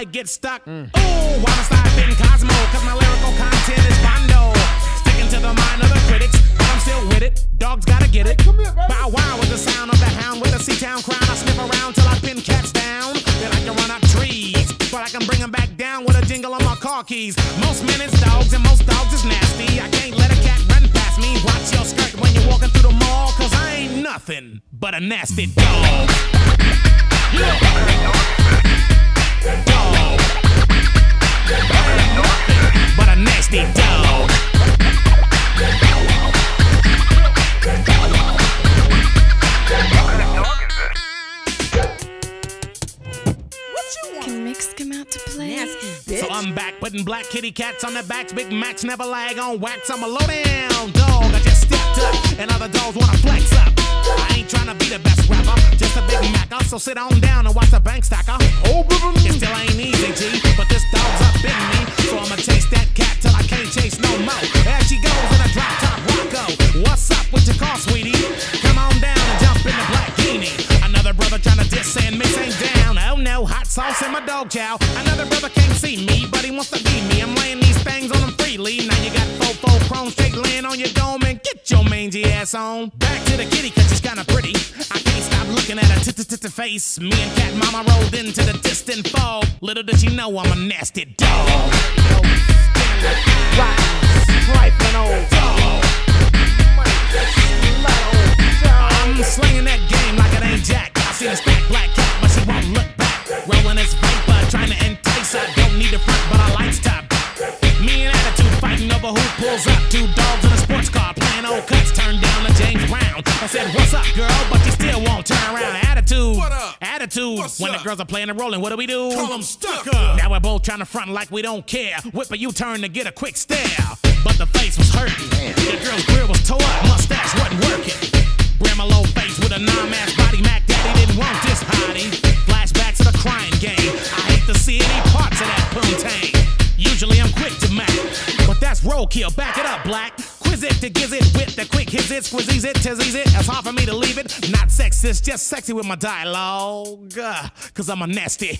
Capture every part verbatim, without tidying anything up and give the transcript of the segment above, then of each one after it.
might get stuck. Mm. Ooh, why must I been Cosmo? Cause my lyrical content is bondo. Sticking to the mind of the critics, but I'm still with it. Dogs gotta get it. Hey, here, bow wow with the sound of the hound. With a C-Town crown, I sniff around till I pin cats down. Then I can run up trees, but I can bring them back down with a jingle on my car keys. Most men is dogs and most dogs is nasty. I can't let a cat run past me. Watch your skirt when you're walking through the mall, cause I ain't nothing but a nasty dog. Yeah. Dog. But a nasty dog. Can Mix come out to play? Nasty, so I'm back putting black kitty cats on their backs. Big Macs never lag on wax. I'm a low down dog. I just stepped up, and other dogs wanna flex up. I ain't trying to be the best rapper, just a Big Mac. So sit on down and watch the bank stacker. Oh, it still ain't easy, G, but this dog's up in me. So I'ma chase that cat till I can't chase no more. There she goes in a drop top Rocco. What's up with your car, sweetie? Come on down and jump in the black guinea. Another brother trying to diss and mix ain't down. Oh no, hot sauce in my dog chow. Another brother can't see me, but he wants to be me. I'm laying these things on him freely. Now you got four four chrome straight laying on your dome, and get your mangy ass on. Back to the kitty cause she's kinda pretty. I can't stop looking at her t-t-t-t face. Me and Cat Mama rolled into the distant fog. Little did she know I'm a nasty dog. Trifling old dog. I'm slinging that game like it ain't Jack. I see a stack black cat, but she won't look back. Rolling this vapor, trying to entice her. Don't need a front, but I like stop. Me and attitude fighting over who pulls up. Two dogs in a sports car playing old cuts. Turned down to James Brown. I said, what's up, girl? But you still won't turn around. Attitude. What up? Attitude. What's when up? The girls are playing and rolling, what do we do? Call them stuck up. Now we're both trying to front like we don't care. Whip a U-turn to get a quick stare. But the face was hurting. The girl's grill was tore up. Mustache wasn't working. Bramalo face with a non-mass body. Mac Daddy didn't want this hottie. Flashback to the crying game. I hate to see any parts of that poontang. Usually I'm quick to mac, but that's roadkill. Back it up, black. Quiz it to giz it with the quick his it, squeeze it, tizzies it. It's hard for me to leave it. Not sexist, just sexy with my dialogue. Uh, Cause I'm a nasty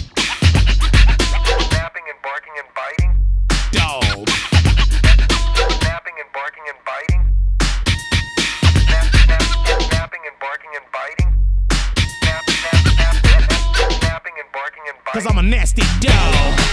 Snapping and barking and biting. dog. Snapping and barking and biting. Snap, snap, snapping and barking and biting. Snap, snap, snap, snap, snapping and barking and biting. Cause I'm a nasty dog.